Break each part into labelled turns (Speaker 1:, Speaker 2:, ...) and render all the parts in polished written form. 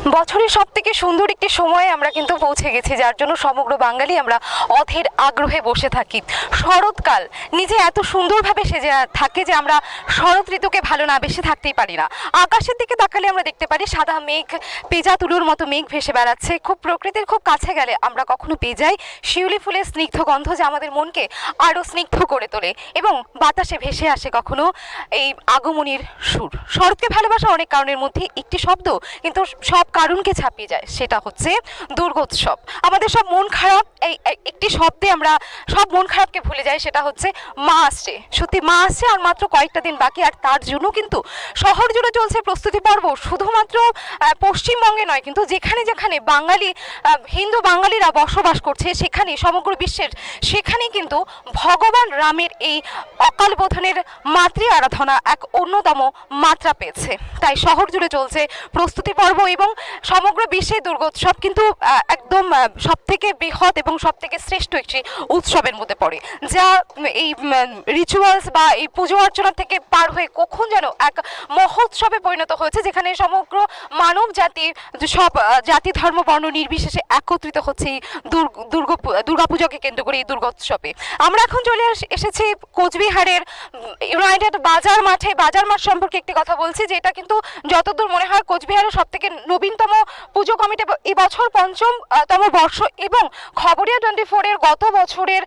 Speaker 1: বছরের সবথেকে সুন্দর একটি সময়ে আমরা কিন্তু পৌঁছে গেছি, যার জন্য সমগ্র বাঙালি আমরা অধীর আগ্রহে বসে থাকি। শরৎকাল নিজে এত সুন্দরভাবে সেজে থাকে যে আমরা শরৎ ঋতুকে ভালো না বেশি থাকতেই পারি না। আকাশের দিকে তাকালে আমরা দেখতে পারি সাদা মেঘ, পেঁজা তুলোর মতো মেঘ ভেসে বেড়াচ্ছে। খুব প্রকৃতির খুব কাছে গেলে আমরা কখনো পেয়ে যাই শিউলি ফুলের স্নিগ্ধ গন্ধ, যা আমাদের মনকে আরও স্নিগ্ধ করে তোলে, এবং বাতাসে ভেসে আসে কখনো এই আগমনীর সুর। শরৎকে ভালোবাসা অনেক কারণের মধ্যে একটি শব্দ কিন্তু সব কারণকে ছাপিয়ে যায়, সেটা হচ্ছে দুর্গোৎসব। আমাদের সব মন খারাপ এই একটি শব্দে আমরা সব মন খারাপকে ভুলে যাই, সেটা হচ্ছে মা আসছে। সত্যি মা আসছে, আর মাত্র কয়েকটা দিন বাকি, আর তার জন্য কিন্তু শহর জুড়ে চলছে প্রস্তুতি পর্ব। শুধুমাত্র পশ্চিমবঙ্গে নয়, কিন্তু যেখানে যেখানে বাঙালি হিন্দু বাঙালিরা বসবাস করছে সেখানে সমগ্র বিশ্বের সেখানে কিন্তু ভগবান রামের এই অকাল বোধনের মাতৃ আরাধনা এক অন্যতম মাত্রা পেয়েছে। তাই শহর জুড়ে চলছে প্রস্তুতি পর্ব এবং সমগ্র বিশ্বে দুর্গোৎসব কিন্তু একদম সবথেকে বৃহৎ এবং সবথেকে শ্রেষ্ঠ একটি উৎসবের মধ্যে পড়ে, যা এই রিচুয়ালস বা এই পুজো অর্চনা থেকে পার হয়ে কখন যেন এক মহোৎসবে পরিণত হয়েছে, যেখানে সমগ্র মানব জাতি সব জাতি ধর্ম বর্ণ নির্বিশেষে একত্রিত হচ্ছে এই দুর্গাপূজাকে কেন্দ্র করে এই দুর্গোৎসবে। আমরা এখন চলে এসেছি কোচবিহারের ইউনাইটেড বাজার মাঠে। বাজার মাঠ সম্পর্কে একটি কথা বলছি, যে এটা কিন্তু যতদূর মনে হয় কোচবিহারের সবথেকে নবীনতম পুজো কমিটি এবছর ৫ম বর্ষ, এবং খবরিয়া 24-এর গত বছরের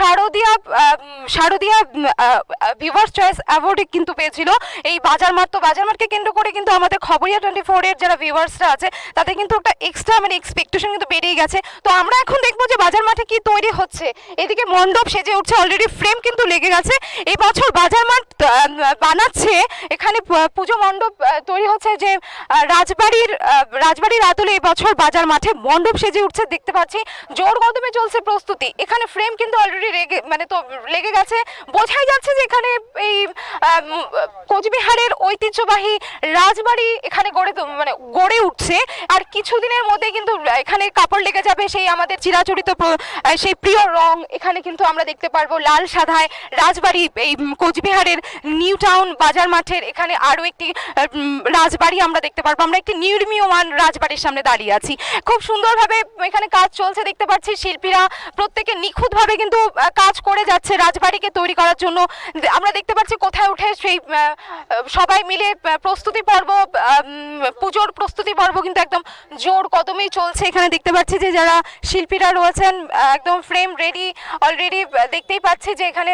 Speaker 1: শারদীয়া ভিউয়ার্স চয়েস অ্যাওয়ার্ডে কিন্তু পেয়েছিল এই বাজার মাঠ। তো বাজার মাঠকে কেন্দ্র করে কিন্তু আমাদের খবরিয়া 24-এর যারা ভিউয়ার্সরা আছে তাদের কিন্তু একটা এক্সট্রা এক্সপেকটেশন কিন্তু বেড়েই গেছে। তো আমরা এখন দেখবো যে বাজার মাঠে কি তৈরি হচ্ছে। এদিকে মণ্ডপ সেজে উঠছে, অলরেডি ফ্রেম কিন্তু লেগে গেছে। এবছর বাজার মাঠ বানাচ্ছে, এখানে পুজো মণ্ডপ তৈরি হচ্ছে, যে রাজবাড়ির আদলে এবছর বাজার মাঠে মণ্ডপ সেজে উঠছে। দেখতে পাচ্ছি জোর কদমে চলছে প্রস্তুতি। এখানে ফ্রেম কিন্তু অলরেডি লেগে গেছে। বোঝাই যাচ্ছে যে এখানে এই কোচবিহারের ঐতিহ্যবাহী রাজবাড়ি এখানে গড়ে উঠছে, আর কিছুদিনের মধ্যে কিন্তু এখানে কাপড় লেগে যাবে সেই আমাদের চিরাচরিত সেই প্রিয় রং। এখানে কিন্তু আমরা দেখতে পারবো লাল সাদায় রাজবাড়ি। এই কোচবিহারের নিউ টাউন বাজার মাঠের এখানে আরও একটি রাজবাড়ি আমরা দেখতে পারবো। আমরা একটি নির্মীয়মান রাজবাড়ির সামনে দাঁড়িয়ে আছি। খুব সুন্দরভাবে এখানে কাজ চলছে, দেখতে পাচ্ছি শিল্পীরা প্রত্যেকে নিখুঁতভাবে কিন্তু কাজ করে যাচ্ছে রাজবাড়িকে তৈরি করার জন্য। আমরা দেখতে পাচ্ছি কোথায় উঠে সেই সবাই মিলে প্রস্তুতি পর্ব, পুজোর প্রস্তুতি পর্ব কিন্তু একদম জোর কদমেই চলছে। এখানে দেখতে পাচ্ছি যে যারা শিল্পীরা রয়েছেন একদম ফ্রেম রেডি অলরেডি। দেখতেই পাচ্ছি যে এখানে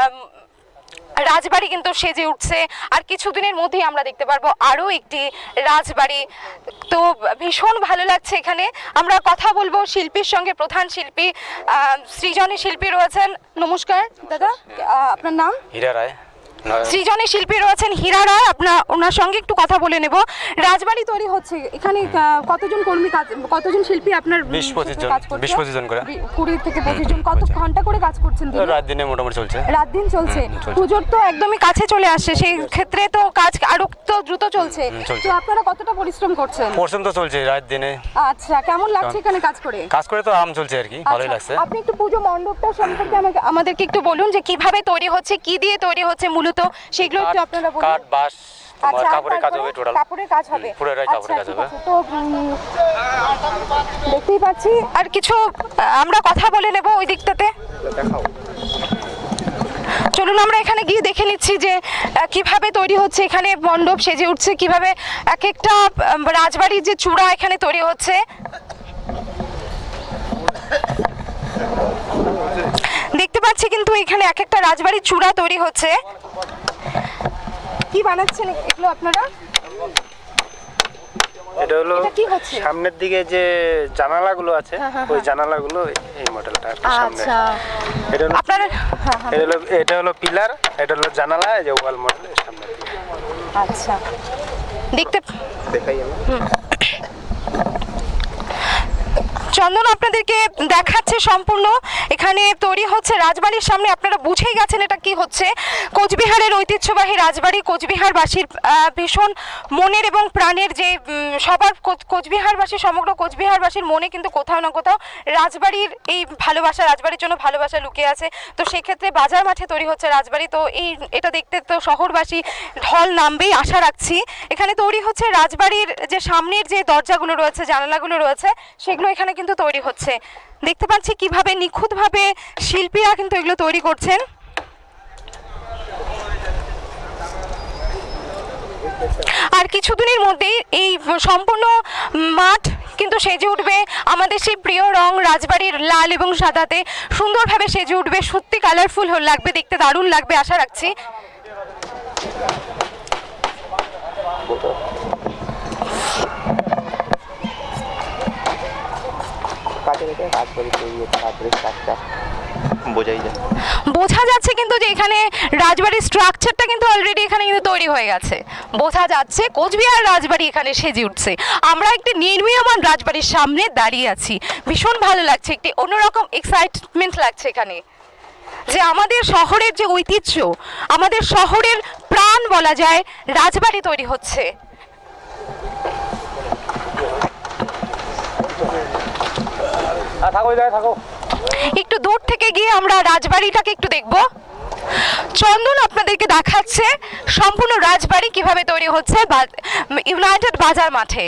Speaker 1: রাজবাড়ি কিন্তু সেজে উঠছে, আর কিছুদিনের মধ্যেই আমরা দেখতে পারবো আরও একটি রাজবাড়ি। তো ভীষণ ভালো লাগছে। এখানে আমরা কথা বলবো শিল্পীর সঙ্গে। প্রধান শিল্পী সৃজনী শিল্পী রয়েছেন। নমস্কার দাদা, আপনার নাম?
Speaker 2: হীরা রায়।
Speaker 1: সৃজনী শিল্পী রয়েছেন হীরা রায়, ওনার সঙ্গে একটু কথা বলে নেব। রাজবাড়ি তৈরি হচ্ছে, এখানে কতজন কর্মী কতজন শিল্পী আপনার?
Speaker 2: 20-25 জন করে।
Speaker 1: 20 থেকে 25 জন। কত ঘন্টা করে কাজ করছেন?
Speaker 2: রাত দিনে মোটামুটি চলছে।
Speaker 1: রাত দিন চলছে। পুজোর তো একদমই কাছে চলে আসছে, সেই ক্ষেত্রে তো কাজ আরো তো দ্রুত চলছে। তো আপনারা কতটা পরিশ্রম করছেন?
Speaker 2: পরিশ্রম তো চলছে রাত দিনে।
Speaker 1: আচ্ছা, কেমন লাগছে এখানে কাজ করে?
Speaker 2: কাজ করে তো আরাম চলছে আর কি, ভালোই লাগছে।
Speaker 1: আপনি একটু পুজো মণ্ডপটা সম্পর্কে আমাদেরকে একটু বলুন, যে কিভাবে তৈরি হচ্ছে, কি দিয়ে তৈরি হচ্ছে মূলত, সেগুলো একটু আপনারা বলুন।
Speaker 2: কাঠ, বাঁশ, কাপড়ের কাজ হবে, টোটাল
Speaker 1: কাপড়ের কাজ হবে।
Speaker 2: পুরোটাই কাপড়ের কাজ হবে।
Speaker 1: তো দেখতেই পাচ্ছি, আর কিছু আমরা কথা বলে নেব ওই দিকটাতে।
Speaker 2: দেখাও।
Speaker 1: চলুন আমরা এখানে গিয়ে দেখে নিচ্ছি যে কিভাবে তৈরি হচ্ছে। এখানে মণ্ডপ সেজে উঠছে, কিভাবে এক একটা রাজবাড়ির যে চূড়া এখানে তৈরি হচ্ছে। দেখতে পাচ্ছি কিন্তু এখানে এক একটা রাজবাড়ির চূড়া তৈরি হচ্ছে। কি বানাচ্ছেন এগুলো আপনারা?
Speaker 3: এটা হলো সামনের দিকে যে জানালাগুলো আছে, ওই জানালাগুলো এই মডেলটা সামনে।
Speaker 1: আচ্ছা,
Speaker 3: এটা হলো
Speaker 1: আপনারা
Speaker 3: এটা হলো পিলার, এটা হলো জানালা, এই যে ওয়াল মডেল সামনে।
Speaker 1: আচ্ছা, দেখতে
Speaker 3: দেখাই আমি।
Speaker 1: চন্দন আপনাদেরকে দেখাচ্ছে সম্পূর্ণ এখানে তৈরি হচ্ছে রাজবাড়ির সামনে। আপনারা বুঝেই গেছেন এটা কি হচ্ছে। কোচবিহারের ঐতিহ্যবাহী রাজবাড়ি, কোচবিহারবাসীর ভীষণ মনের এবং প্রাণের যে সবার কোচবিহারবাসী, সমগ্র কোচবিহারবাসীর মনে কিন্তু কোথাও না কোথাও রাজবাড়ির এই ভালোবাসা, রাজবাড়ির জন্য ভালোবাসা লুকিয়ে আছে। তো সেক্ষেত্রে বাজার মাঠে তৈরি হচ্ছে রাজবাড়ি। তো এটা দেখতে তো শহরবাসী ঢল নামবেই আশা রাখছি। এখানে তৈরি হচ্ছে রাজবাড়ির যে সামনের যে দরজাগুলো রয়েছে, জানালাগুলো রয়েছে, সেগুলো এখানে কিন্তু তৈরি হচ্ছে। দেখতে পাচ্ছি কিভাবে নিখুঁতভাবে শিল্পীরা কিন্তু এগুলো তৈরি করছেন। আর কিছুদিনের মধ্যেই এই সম্পূর্ণ মাঠ কিন্তু সেজে উঠবে আমাদের সেই প্রিয় রং রাজবাড়ির লাল এবং সাদাতে সুন্দরভাবে সেজে উঠবে। সত্যি কালারফুল লাগবে, দেখতে দারুণ লাগবে আশা রাখছি। বোঝা যাচ্ছে কিন্তু যে এখানে রাজবাড়ির স্ট্রাকচারটা কিন্তু অলরেডি এখানে কিন্তু তৈরি হয়ে গেছে। বোঝা যাচ্ছে কোচবিহার রাজবাড়ি এখানে সেজে উঠছে। আমরা একটি নির্মীয়মান রাজবাড়ির সামনে দাঁড়িয়ে আছি। ভীষণ ভালো লাগছে, একটি অন্যরকম এক্সাইটমেন্ট লাগছে এখানে, যে আমাদের শহরের যে ঐতিহ্য, আমাদের শহরের প্রাণ বলা যায়, রাজবাড়ি তৈরি হচ্ছে। একটু দূর থেকে গিয়ে আমরা রাজবাড়িটাকে একটু দেখব। চন্দন আপনাদেরকে দেখাচ্ছে সম্পূর্ণ রাজবাড়ি কিভাবে তৈরি হচ্ছে ইউনাইটেড বাজার মাঠে।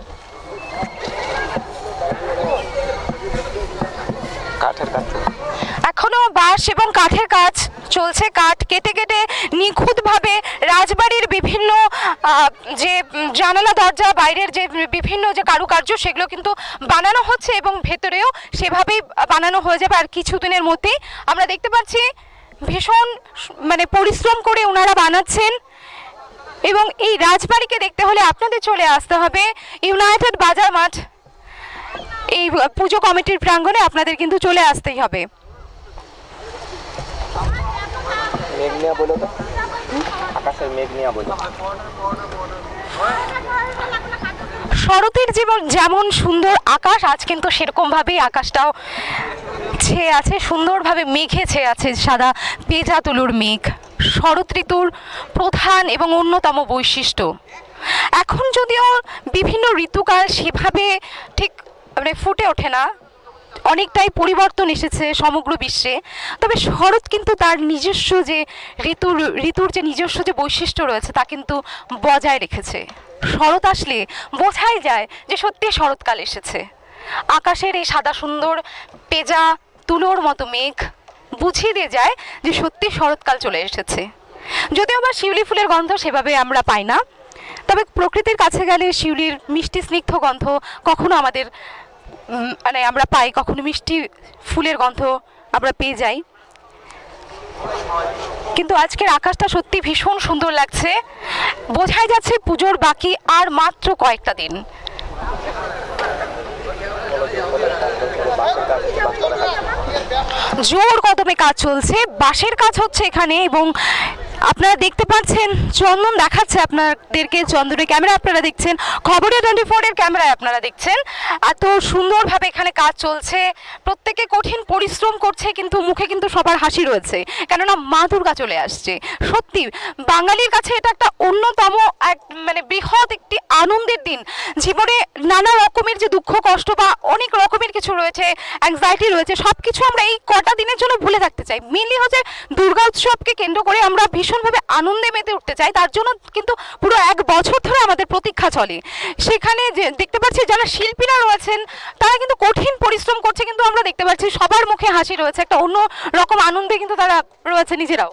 Speaker 1: এখনো বাঁশ এবং কাঠের কাজ চলছে। কাঠ কেটে কেটে নিখুঁতভাবে রাজবাড়ির বিভিন্ন যে জানালা দরজা, বাইরের যে বিভিন্ন যে কারুকার্য, সেগুলো কিন্তু বানানো হচ্ছে এবং ভেতরেও সেভাবেই বানানো হয়ে যাবে। আর কিছুদিনের মধ্যেই আমরা দেখতে পাচ্ছি ভীষণ পরিশ্রম করে ওনারা বানাচ্ছেন। এবং এই রাজবাড়িকে দেখতে হলে আপনাদের চলে আসতে হবে ইউনাইটেড বাজার মাঠ। এই পুজো কমিটির প্রাঙ্গণে আপনাদের কিন্তু চলে আসতেই হবে। শরতের জীবন যেমন সুন্দর আকাশ, আজ কিন্তু সেরকম ভাবেই আকাশটাও ছেয়ে আছে, সুন্দরভাবে মেঘে ছেয়ে আছে, সাদা পেঁজা তুলোর মেঘ। শরৎ ঋতুর প্রধান এবং অন্যতম বৈশিষ্ট্য। এখন যদিও বিভিন্ন ঋতুকাল সেভাবে ঠিক ফুটে ওঠে না, অনেকটাই পরিবর্তন এসেছে সমগ্র বিশ্বে, তবে শরৎ কিন্তু তার নিজস্ব যে ঋতুর যে নিজস্ব যে বৈশিষ্ট্য রয়েছে তা কিন্তু বজায় রেখেছে। শরৎ আসলে বোঝাই যায় যে সত্যি শরৎকাল এসেছে। আকাশের এই সাদা সুন্দর পেঁজা তুলোর মতো মেঘ বুঝিয়ে দিয়ে যায় যে সত্যি শরৎকাল চলে এসেছে। যদিও বা শিউলি ফুলের গন্ধ সেভাবে আমরা পাই না, তবে প্রকৃতির কাছে গেলে শিউলির মিষ্টি স্নিগ্ধ গন্ধ কখনো আমাদের আমরা পাই, কখনো মিষ্টি ফুলের গন্ধ আমরা পেয়ে যাই। কিন্তু আজকের আকাশটা সত্যি ভীষণ সুন্দর লাগছে। বোঝাই যাচ্ছে পুজোর বাকি আর মাত্র কয়েকটা দিন। জোর কদমে কাজ চলছে, বাঁশের কাজ হচ্ছে এখানে। এবং আপনারা দেখতে পাচ্ছেন চন্দন দেখাচ্ছে আপনাদেরকে, চন্দনের ক্যামেরা আপনারা দেখছেন, খবরে 24-এর ক্যামেরায় আপনারা দেখছেন। এত সুন্দরভাবে এখানে কাজ চলছে, প্রত্যেকে কঠিন পরিশ্রম করছে, কিন্তু মুখে কিন্তু সবার হাসি রয়েছে, কেননা মা দুর্গা চলে আসছে। সত্যি বাঙালির কাছে এটা একটা অন্যতম এক বৃহৎ একটি আনন্দের দিন। জীবনে নানা রকমের যে দুঃখ কষ্ট বা অনেক রকমের কিছু রয়েছে, অ্যাংজাইটি রয়েছে, সব কিছু আমরা এই কটা দিনের জন্য ভুলে থাকতে চাই। মেনলি হচ্ছে দুর্গা উৎসবকে কেন্দ্র করে আমরা ভীষণভাবে আনন্দে মেতে উঠতে চাই। তার জন্য কিন্তু পুরো এক বছর ধরে আমাদের প্রতীক্ষা চলে। সেখানে যে দেখতে পাচ্ছি যারা শিল্পীরা রয়েছেন তারা কিন্তু কঠিন পরিশ্রম করছে, কিন্তু আমরা দেখতে পাচ্ছি সবার মুখে হাসি রয়েছে, একটা অন্য রকম আনন্দে কিন্তু তারা রয়েছে নিজেরাও।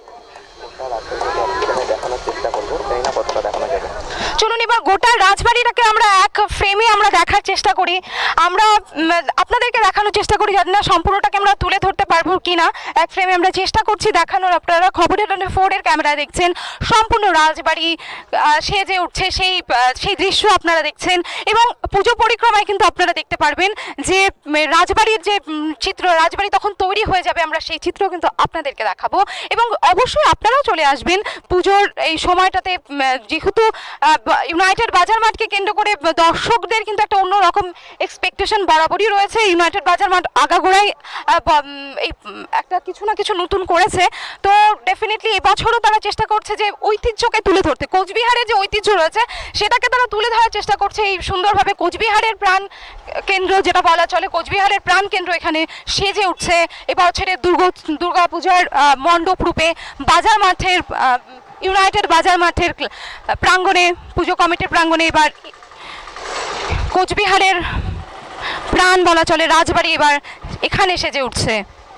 Speaker 1: চলুন এবার গোটা রাজবাড়িটাকে আমরা এক ফ্রেমে আমরা দেখার চেষ্টা করি। আমরা আপনাদেরকে দেখানোর দেখানোর চেষ্টা করি, জানি না সম্পূর্ণটাকে আমরা তুলে ধরতে পারবো কিনা। এক ফ্রেমে আমরা চেষ্টা করছি দেখানোর। আপনারা খবরের 4-এর ক্যামেরা দেখছেন, সম্পূর্ণ রাজবাড়ি সেজে উঠছে, সেই দৃশ্য আপনারা দেখছেন। এবং পুজো পরিক্রমায় কিন্তু আপনারা দেখতে পারবেন যে রাজবাড়ির যে চিত্র, রাজবাড়ি তখন তৈরি হয়ে যাবে, আমরা সেই চিত্র কিন্তু আপনাদেরকে দেখাবো। এবং অবশ্যই আপনারাও চলে আসবেন পুজোর এই সময়টাতে, যেহেতু ইউনাইটেড বাজার মাঠকে কেন্দ্র করে দর্শকদের কিন্তু একটা অন্যরকম এক্সপেকটেশন বরাবরই রয়েছে। ইউনাইটেড বাজার মাঠ আগাগোড়াই এই একটা কিছু না কিছু নতুন করেছে, তো ডেফিনেটলি এবছরও তারা চেষ্টা করছে যে ঐতিহ্যকে তুলে ধরতে, কোচবিহারের যে ঐতিহ্য রয়েছে সেটাকে তারা তুলে ধরার চেষ্টা করছে এই সুন্দরভাবে। কোচবিহারের প্রাণ কেন্দ্র যেটা বলা চলে, কোচবিহারের প্রাণ কেন্দ্র এখানে সেজে উঠছে এবছরের দুর্গা পূজার মণ্ডপ রূপে। বাজার মাঠের ইউনাইটেড বাজার মাঠের প্রাঙ্গণে, পুজো কমিটির প্রাঙ্গণে এবার কোচবিহারের প্রাণ বলা চলে রাজবাড়ি এবার এখানে সেজে উঠছে।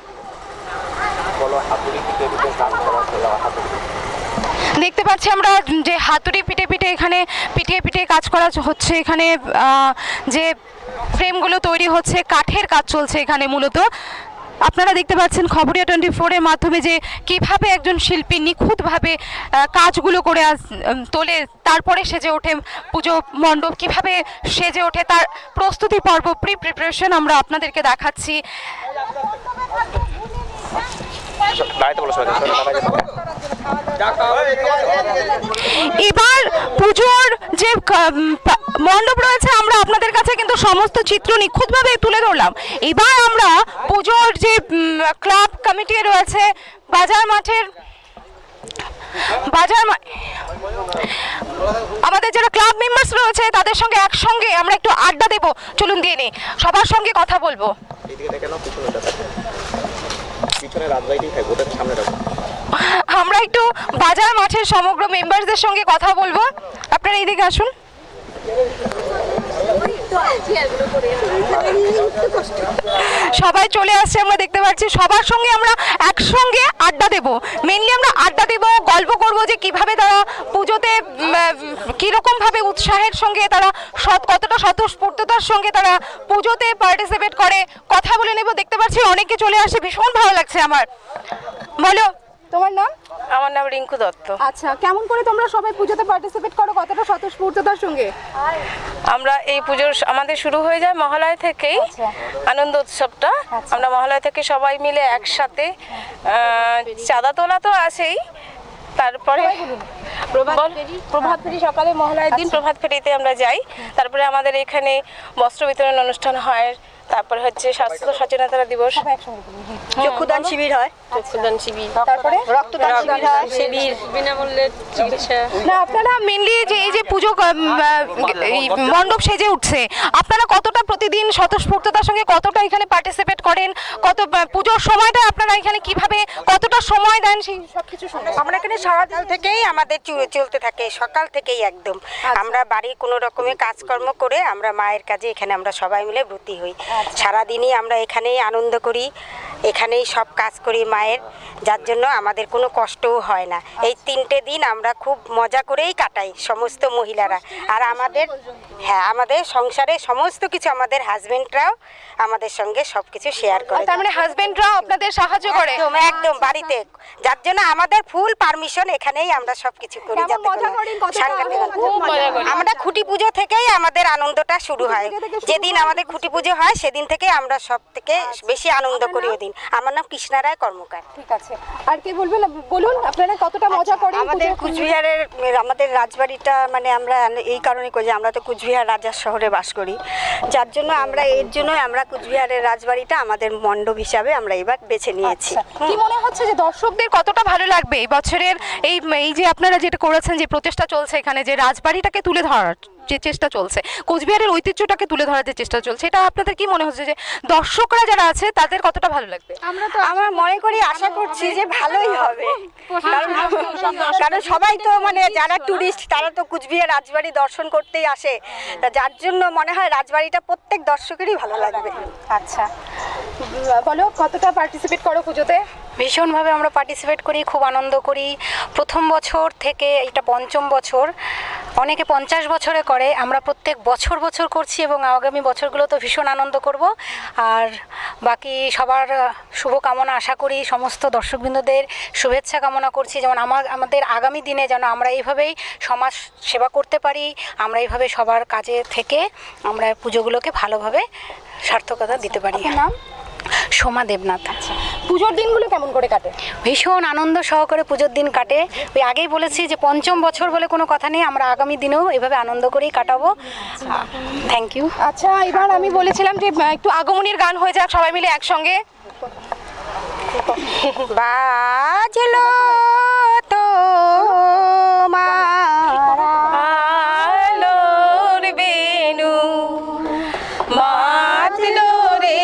Speaker 1: দেখতে পাচ্ছি আমরা যে হাতুড়ি পিটে পিটে এখানে পিটিয়ে কাজ করা হচ্ছে। এখানে যে ফ্রেমগুলো তৈরি হচ্ছে, কাঠের কাজ চলছে এখানে মূলত। আপনারা দেখতে পাচ্ছেন খবরিয়া 24-এর মাধ্যমে যে কিভাবে একজন শিল্পী নিখুঁতভাবে কাজগুলো করে তোলে, তারপরে সেজে ওঠে পুজো মণ্ডপ, কিভাবে সেজে ওঠে তার প্রস্তুতি পর্ব, প্রিপারেশন আমরা আপনাদেরকে দেখাচ্ছি। এবার পুজোর যে মণ্ডপ রয়েছে আমরা আপনাদের কাছে কিন্তু সমস্ত চিত্র নিখুঁতভাবে তুলে ধরলাম। এবার আমরা পুজোর যে ক্লাব কমিটি রয়েছে বাজার মাঠের, আমাদের যারা ক্লাব মেম্বার্স রয়েছে তাদের সঙ্গে একসঙ্গে আমরা একটু আড্ডা দেবো। চলুন দিয়ে নিই, সবার সঙ্গে কথা বলবো। আমরা একটু বাজার মাঠের সমগ্র মেম্বারদের সঙ্গে কথা বলবো, আপনারা এইদিকে আসুন। সবাই চলে আসছে, আমরা দেখতে পাচ্ছি। সবার সঙ্গে আমরা একসঙ্গে আড্ডা দেব, মেনলি আমরা আড্ডা দেব, গল্প করব যে কিভাবে তারা পুজোতে কিরকম ভাবে উৎসাহের সঙ্গে তারা কতটা স্বতঃস্ফূর্ততার সঙ্গে তারা পুজোতে পার্টিসিপেট করে, কথা বলে নেব। দেখতে পাচ্ছি অনেকে চলে আসে, ভীষণ ভালো লাগছে আমার। বলো তোমার নাম?
Speaker 4: আমার নাম রিঙ্কু দত্ত।
Speaker 1: আচ্ছা, কেমন করে তোমরা সবাই পুজোতে পার্টিসিপেট করো, কতটা স্বতঃস্ফূর্ততার সঙ্গে?
Speaker 4: আমরা এই পুজোর আমাদের শুরু হয়ে যায় মহালয়া থেকেই। আনন্দ উৎসবটা আমরা মহালয়া থেকে সবাই মিলে একসাথে, চাঁদা তোলা তো আছেই, তারপরে প্রভাত ফেরি সকালে মহালয়ার দিন প্রভাত ফেরিতে আমরা যাই। তারপরে আমাদের এখানে বস্ত্র বিতরণ অনুষ্ঠান হয়, তারপরে হচ্ছে স্বাস্থ্য সচেতনতা দিবস,
Speaker 5: চক্ষুদান শিবির হয়,
Speaker 4: চক্ষুদান শিবির,
Speaker 5: তারপরে রক্তদান শিবির হয়,
Speaker 4: শিবির বিনামূল্যে চিকিৎসা।
Speaker 1: না, আপনারা মেনলি যে এই যে পুজো মণ্ডপ সেজে উঠছে, আপনারা কতটা প্রতিদিন স্বতঃস্ফূর্ততার সঙ্গে কতটা এখানে পার্টিসিপেট করেন, কত পুজোর সময়টা আপনারা এখানে কিভাবে কতটা সময় দেন সেই সব কিছু?
Speaker 5: আমরা এখানে সারাদিন থেকেই আমাদের চলতে থাকে, সকাল থেকেই একদম। আমরা বাড়ির কোনো রকমের কাজকর্ম করে আমরা মায়ের কাজে এখানে আমরা সবাই মিলে ব্রতী হই। সারাদিনই আমরা এখানেই আনন্দ করি, এখানেই সব কাজ করি মায়ের, যার জন্য আমাদের কোনো কষ্টও হয় না। এই 3টে দিন আমরা খুব মজা করেই কাটাই সমস্ত মহিলারা। আর আমাদের সংসারে সমস্ত কিছু আমাদের হাজবেন্ডরাও আমাদের সঙ্গে সব কিছু শেয়ার করে।
Speaker 1: তার মানে হাজবেন্ডরাও আপনাদের সাহায্য করে?
Speaker 5: একদম বাড়িতে, যার জন্য আমাদের ফুল পারমিশন, এখানেই আমরা সব কিছু করি। আমরা খুঁটি পুজো থেকেই আমাদের আনন্দটা শুরু হয়। যেদিন আমাদের খুঁটি পুজো হয় সেদিন থেকে আমরা সব থেকে বেশি আনন্দ করি ওই দিন। আমার নাম কৃষ্ণা রায় কর্মকার।
Speaker 1: ঠিক আছে, আর কি বলবেন? বলুন আপনারা কতটা মজা করেন।
Speaker 5: আমাদের কুচবিহারের আমাদের রাজবাড়িটা মানে আমরা এই কারণে করি যে আমরা তো কুচবিহার রাজার শহরে বাস করি, যার জন্য আমরা এর জন্যই আমরা কুচবিহারের রাজবাড়িটা আমাদের মণ্ডপ হিসাবে আমরা এবার বেছে নিয়েছি।
Speaker 1: কি মনে হচ্ছে যে দর্শকদের কতটা ভালো লাগবে এই বছরের এই যে আপনারা যেটা করেছেন, যে প্রচেষ্টা চলছে এখানে, যে রাজবাড়িটাকে তুলে ধরার যে চেষ্টা চলছে, কোচবিহারের ঐতিহ্যটাকে তুলে ধরার যে চেষ্টা চলছে, এটা আপনাদের কি মনে হচ্ছে যে দর্শকরা যারা আছে তাদের কতটা ভালো লাগবে?
Speaker 5: আমরা মনে করি, আশা করছি যে ভালোই হবে, কারণ সবাই তো মানে যারা টুরিস্ট তারা তো কুচবিহার রাজবাড়ি দর্শন করতেই আসে, যার জন্য মনে হয় রাজবাড়িটা প্রত্যেক দর্শকেরই ভালো লাগবে।
Speaker 1: আচ্ছা, বলো কতটা পার্টিসিপেট করো পুজোতে?
Speaker 6: ভীষণভাবে আমরা পার্টিসিপেট করি, খুব আনন্দ করি। প্রথম বছর থেকে এটা 5ম বছর অনেকে 50 বছরে করে, আমরা প্রত্যেক বছর বছর করছি এবং আগামী বছরগুলো তো ভীষণ আনন্দ করব। আর বাকি সবার শুভকামনা আশা করি, সমস্ত দর্শকবৃন্দদের শুভেচ্ছা কামনা করছি, যেমন আমাদের আগামী দিনে যেন আমরা এইভাবেই সমাজ সেবা করতে পারি, আমরা এইভাবে সবার কাজে থেকে আমরা পুজোগুলোকে ভালোভাবে সার্থকতা দিতে পারি।
Speaker 1: নাম?
Speaker 6: সোমা দেবনাথ।
Speaker 1: পুজোর দিনগুলো কেমন করে কাটে?
Speaker 6: ভীষণ আনন্দ সহকারে পুজোর দিন কাটে। ওই আগেই বলেছি যে 5ম বছর বলে কোনো কথা নেই, আমরা আগামী দিনেও এভাবে আনন্দ করেই কাটাবো। Thank you.
Speaker 1: আচ্ছা, এবার আমি বলেছিলাম যে একটু আগমনীর গান হয়ে যাক সবাই মিলে একসঙ্গে।
Speaker 5: বাজলো তো
Speaker 4: আলোর বেনু মাতলো রে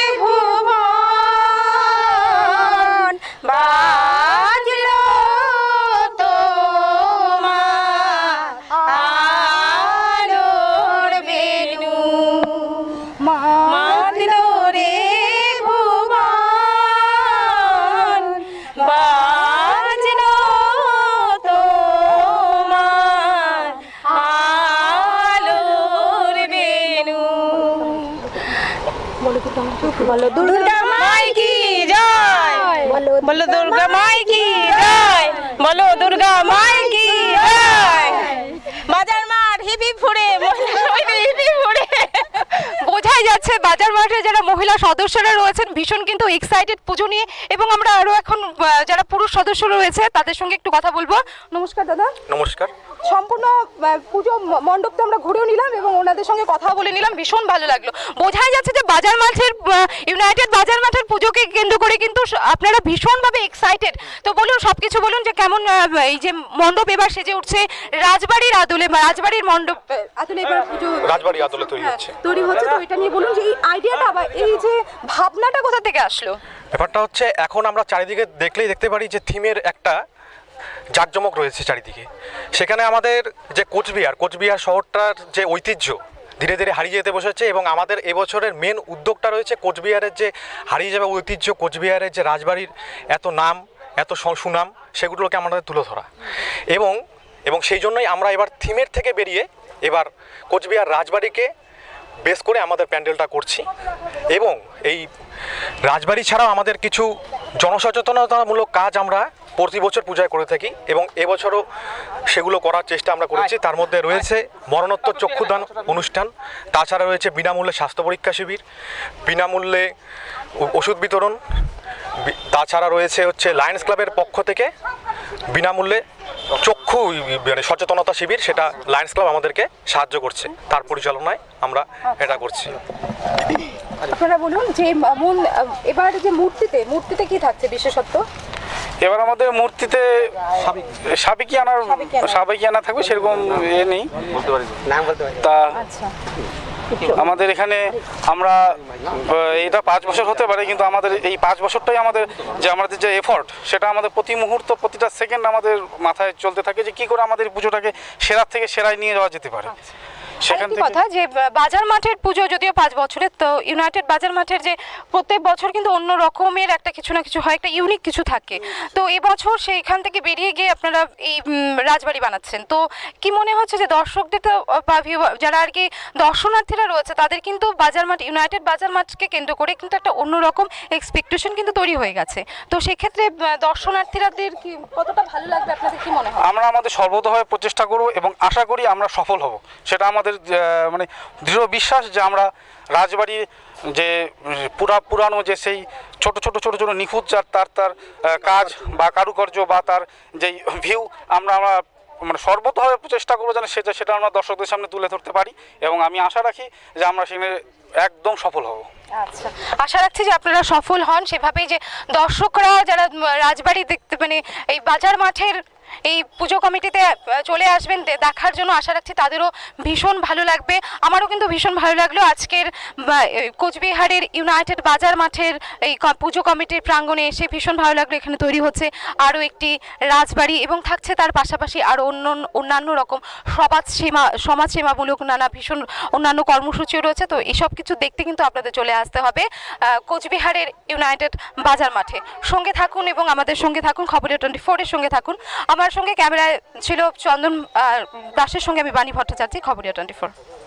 Speaker 4: ভুবন, বাজলো তোমার আলোর বেনু মাতলো রে ভুবন, বাজলো তোমার আলোর বেনু। বলো দুর্গা মাই কি জয়, বলো দুর্গা মাই কি জয়, বলো দুর্গা মাই কি জয়। বাজার মাঠ হিপি ফুড়ে হিপি ফুড়ে।
Speaker 1: বোঝাই যাচ্ছে বাজার মাঠে যারা মহিলা সদস্যরা রয়েছেন ভীষণ কিন্তু এক্সাইটেড পুজো নিয়ে, এবং আমরা আরো এখন যারা পুরুষ সদস্য রয়েছে তাদের সঙ্গে একটু কথা বলবো। নমস্কার দাদা।
Speaker 2: নমস্কার।
Speaker 1: সম্পূর্ণ পুজো মণ্ডপটা আমরা ঘুরেও নিলাম এবং ওনাদের সঙ্গে কথা বলে নিলাম, ভীষণ ভালো লাগলো। বোঝাই যাচ্ছে যে বাজার মাঠের ইউনাইটেড বাজার মাঠের পুজোকে কেন্দ্র করে কিন্তু আপনারা ভীষণভাবে এক্সাইটেড। তো বলুন, সবকিছু বলুন যে কেমন এই যে মণ্ডপ এবার সেজে উঠছে রাজবাড়ির আদলে, বা রাজবাড়ির মণ্ডপ আদলে এবার পুজো
Speaker 2: রাজবাড়ি আদলে তৈরি হচ্ছে।
Speaker 1: তৈরি হচ্ছে। তো এটা নিয়ে বলুন যে এই আইডিয়াটা বা এই যে ভাবনাটা কোথা থেকে আসলো?
Speaker 2: ব্যাপারটা হচ্ছে এখন আমরা চারিদিকে দেখলেই দেখতে পারি যে থিমের একটা জাঁকজমক রয়েছে চারিদিকে। সেখানে আমাদের যে কোচবিহার শহরটার যে ঐতিহ্য ধীরে ধীরে হারিয়ে যেতে বসেছে, এবং আমাদের এবছরের মেন উদ্যোগটা রয়েছে কোচবিহারের যে হারিয়ে যাওয়া ঐতিহ্য, কোচবিহারের যে রাজবাড়ির এত নাম, এত সুনাম, সেগুলোকে আমাদের তুলে ধরা। এবং সেই জন্যই আমরা এবার থিমের থেকে বেরিয়ে এবার কোচবিহার রাজবাড়িকে বেস করে আমাদের প্যান্ডেলটা করছি। এবং এই রাজবাড়ি ছাড়াও আমাদের কিছু জনসচেতনতামূলক কাজ আমরা প্রতি বছর পূজায় করে থাকি, এবং এবছরও সেগুলো করার চেষ্টা আমরা করেছি। তার মধ্যে রয়েছে মরণোত্তর চক্ষুদান অনুষ্ঠান, তাছাড়া রয়েছে বিনামূল্যে স্বাস্থ্য পরীক্ষা শিবির, বিনামূল্যে ওষুধ বিতরণ, তাছাড়া রয়েছে লায়ন্স ক্লাবের পক্ষ থেকে বিনামূল্যে চক্ষু সচেতনতা শিবির, সেটা লায়ন্স ক্লাব আমাদেরকে সাহায্য করছে, তার পরিচালনায় আমরা এটা করছি।
Speaker 1: আপনারা বলুন যে এবার যে মূর্তিতে কি থাকছে বিশেষত্ব?
Speaker 3: এবার আমাদের মূর্তিতে সাবেকিয়ানা থাকবে, সেরকম নেই তা। আমাদের এখানে আমরা এটা 5 বছর হতে পারে, কিন্তু আমাদের এই 5 বছরটাই আমাদের যে এফর্ট, সেটা আমাদের প্রতি মুহূর্ত প্রতিটা সেকেন্ড আমাদের মাথায় চলতে থাকে যে কি করে আমাদের পুজোটাকে সেরার থেকে সেরায় নিয়ে যাওয়া যেতে পারে।
Speaker 1: সেখান থেকে কথা যে বাজার মাঠের পুজো যদিও 5 বছরের, তো ইউনাইটেড বাজার মাঠের যে প্রত্যেক বছর কিন্তু অন্য রকমের একটা কিছু না কিছু হয়, একটা ইউনিক কিছু থাকে। তো এবছর সেইখান থেকে বেরিয়ে গিয়ে আপনারা এই রাজবাড়ি বানাচ্ছেন, তো কি মনে হচ্ছে যে দর্শকদের তো বা যারা আর কি দর্শনার্থীরা রয়েছে তাদের কিন্তু বাজার মাঠ, ইউনাইটেড বাজার মাঠকে কেন্দ্র করে কিন্তু একটা অন্যরকম এক্সপেকটেশন কিন্তু তৈরি হয়ে গেছে। তো সেক্ষেত্রে দর্শনার্থীরাদের কি কতটা ভালো লাগবে আপনাদের কি মনে হয়?
Speaker 3: আমরা আমাদের সর্বতভাবে প্রচেষ্টা করব এবং আশা করি আমরা সফল হব। সেটা আমাদের মানে দৃঢ় বিশ্বাস যে আমরা রাজবাড়ির যে পুরানো যে সেই ছোট ছোট নিখুঁত তার কাজ বা কারুকার্য বা তার যেই ভিউ আমরা মানে সর্বতভাবে চেষ্টা করবো যেন সেটা আমরা দর্শকদের সামনে তুলে ধরতে পারি, এবং আমি আশা রাখি যে আমরা সেখানে একদম সফল হব।
Speaker 1: আচ্ছা, আশা রাখছি যে আপনারা সফল হন, সেভাবেই যে দর্শকরা যারা রাজবাড়ি দেখতে মানে এই বাজার মাঠের এই পুজো কমিটিতে চলে আসবেন দেখার জন্য, আশা রাখছি তাদেরও ভীষণ ভালো লাগবে। আমারও কিন্তু ভীষণ ভালো লাগলো আজকের কোচবিহারের ইউনাইটেড বাজার মাঠের এই পুজো কমিটির প্রাঙ্গণে এসে ভীষণ ভালো লাগলো। এখানে তৈরি হচ্ছে আরও একটি রাজবাড়ি এবং থাকছে তার পাশাপাশি আরও অন্যান্য রকম সমাজসেবামূলক নানা ভীষণ অন্যান্য কর্মসূচিও রয়েছে। তো এসব কিছু দেখতে কিন্তু আপনাদের চলে আসতে হবে কোচবিহারের ইউনাইটেড বাজার মাঠে। সঙ্গে থাকুন এবং আমাদের সঙ্গে থাকুন, খবরের 24 এর সঙ্গে থাকুন। আমার সঙ্গে ক্যামেরায় ছিল চন্দন দাসের সঙ্গে আমি বাণী ভট্টাচার্য, খবরিয়া 24।